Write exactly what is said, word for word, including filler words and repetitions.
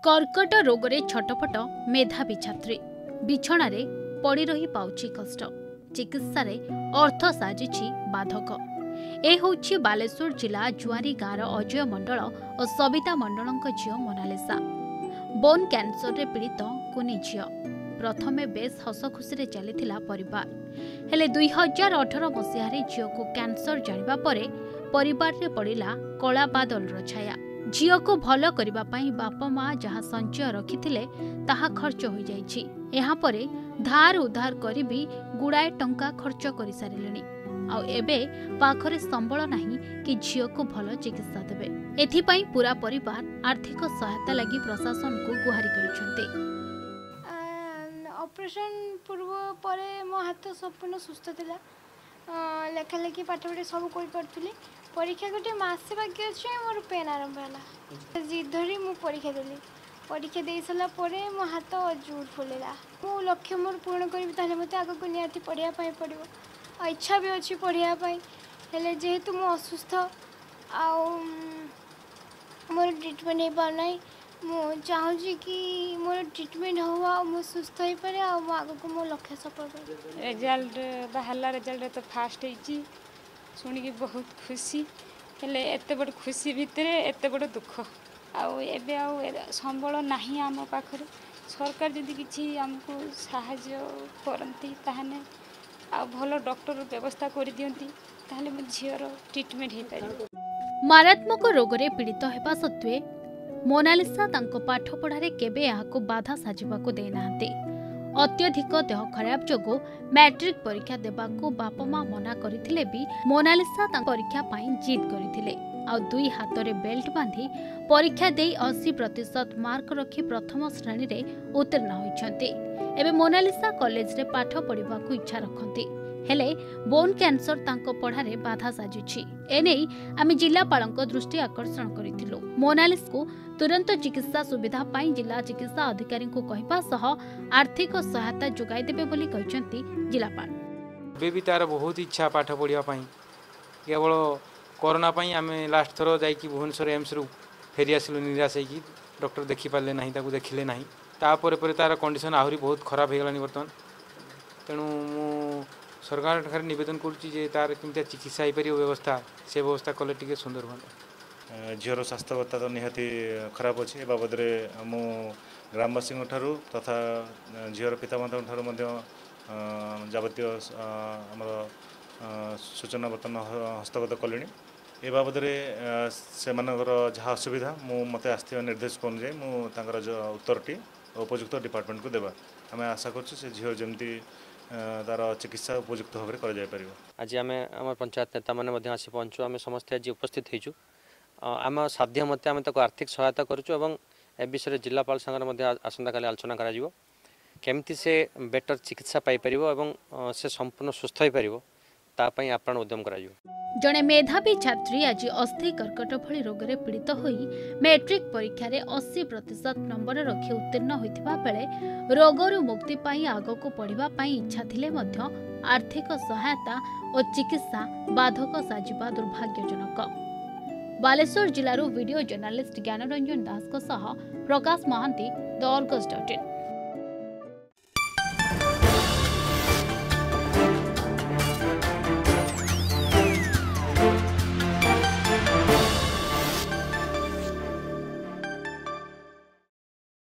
कर्कट रोगरे छटपट मेधावी छात्री बिछणार पड़ी रही पाउछि कष्ट चिकित्सा अर्थ साजिछि बाधक। ए होछि बालेश्वर जिला जुआरी गाँवर अजय मंडल और सविता मंडल झील मोनालिसा। बोन कैंसर रे पीड़ित कुनी झील प्रथमे बेस हस खुशी चली परिवार हेले दुई हजार अठर मसीह झील को कैंसर जानिबा परे परिवार रे पड़िला कला बादल छाया। झील को भल करिबा पई बापा माँ जहाँ संचय रखिथिले ताहा खर्च हो जाइछि। एहा परे धार उधार करी भी गुड़ाए टंका खर्च कर सारिलेनी आ एबे पाखरे संबल नाही कि झील को भल चिकित्सा देबे। एथिपाई पूरा परिवार आर्थिक सहायता लगी प्रशासन को गुहारी करिसेंते। ऑपरेशन पूर्व परे मो हाथ संपूर्ण सुस्थ थिला। लेखा लेखी पाठ पढ़ी सब कोई पढ़ुली। परीक्षा गोटे मसे बाकी अच्छे मोर पेन आरंभ है जिद धरी मु परीक्षा देली। परीक्षा दे सारा मो हाथ जोर फुलेला। मो लक्ष्य मोर पूर्ण करी मत आग को निहाती पढ़ाई पड़ो। इच्छा भी अच्छी पढ़ाई हेले जेहेतु मु असुस्थ आ मोर ट्रिटमेंट हो पाना मु चाहूँगी कि मोर ट्रिटमेंट हो मु सुस्थ हो पारे आग को मो लक्ष्य सफल कर। रिजल्ट बाहर रिजल्ट तो फास्ट होती शुणिकी बहुत खुशी हेले एत बड़ खुशी भितर एत बड़ दुख आउ एबे आउ संबल नाही आम पाखरे। सरकार जदि किछि हमको साहाय्य करती ताहने आ भल डॉक्टर व्यवस्था कर दियंती ताहले मो झीर ट्रीटमेंट हो पारे। मारात्मक रोगरे पीड़ित हेबा सत्वे मोनालिसा तांको पाठ पढ़ारे केबे याको बाधा साजिबाको दे नांते। अत्यधिक देह खराब जोगो मैट्रिक परीक्षा देबाको बापा माँ मना करथिले भी मोनालिसा तांको परीक्षा पाई जिद करथिले आ दुई हाथ में बेल्ट बांधी परीक्षा दे अस्सी प्रतिशत मार्क रखी प्रथम श्रेणी रे उत्तीर्ण होइछन्ते। एबे मोनालिसा कॉलेज रे पाठ पढ़िबाको इच्छा रखन्ते हेले बोन कैंसर तांको पढ़ारे बाधा साजिछि। एने आमे जिलापालक दृष्टि आकर्षण करिथिलु। मोनालिसा को तुरंत चिकित्सा सुविधा पाई जिला चिकित्सा अधिकारी को कहबा सह आर्थिक सहायता जोगाई देबे बोली कहचंती जिलापाल। बेबी तार बहुत इच्छा पाठ पढ़िया पाई केवल कोरोना पाई आमे लास्ट थरो जाई कि भुवनेश्वर एम्स रु फेरी आसिलु निराश होई डॉक्टर देखि पाले नाही ताकू देखिले नाही तापर पर तार कंडीशन आहुरी बहुत खराब हो गलानी वर्तमान। तेणु मु सरकार ठारे निवेदन करुच्ची जे तार केमती चिकित्सा हो पार व्यवस्था से व्यवस्था कले टिके सुंदर हाँ। झीर स्वास्थ्यवस्था तो निहाती खराब अच्छी बाबद मु ग्रामवासी तथा झीर पितामाता जबतीय आमर सूचना बर्तमान हस्तगत कले ए बाबद से जहाँ असुविधा मु मत आसवा निर्देश अनुजाई मुझे उत्तरटी उपयुक्त डिपार्टमेंट को देवा आम आशा कर झील जमी तार चिकित्सा उपयुक्त भाव में कर। आज आम आम पंचायत नेता मैंने आसी पहुँचु आम समस्त आज उपस्थित होइछु। आम साध्य मत आम तक आर्थिक सहायता करुचु एवं ए विषय जिलापाल संगे आसंता काली आलोचना करा केमती से बेटर चिकित्सा पाई परिबो एवं से संपूर्ण सुस्थ हो पारिबो तापई आप्राण उद्यम करा। जड़े मेधावी छात्री आज अस्थि कर्कट भली रोगरे पीड़ित होई मैट्रिक परीक्षा रे अस्सी प्रतिशत नंबर रखी उत्तीर्ण होइथिबा बेले रोगरु मुक्ति पाई आगको पढ़िबा पाई इच्छा थिले मध्य आर्थिक सहायता और चिकित्सा बाधक साजिबा दुर्भाग्यजनक। बालेश्वर जिलारू वीडियो जर्नालिस्ट ज्ञानरंजन दास को सह Prakash Mahanty the Argus dot in.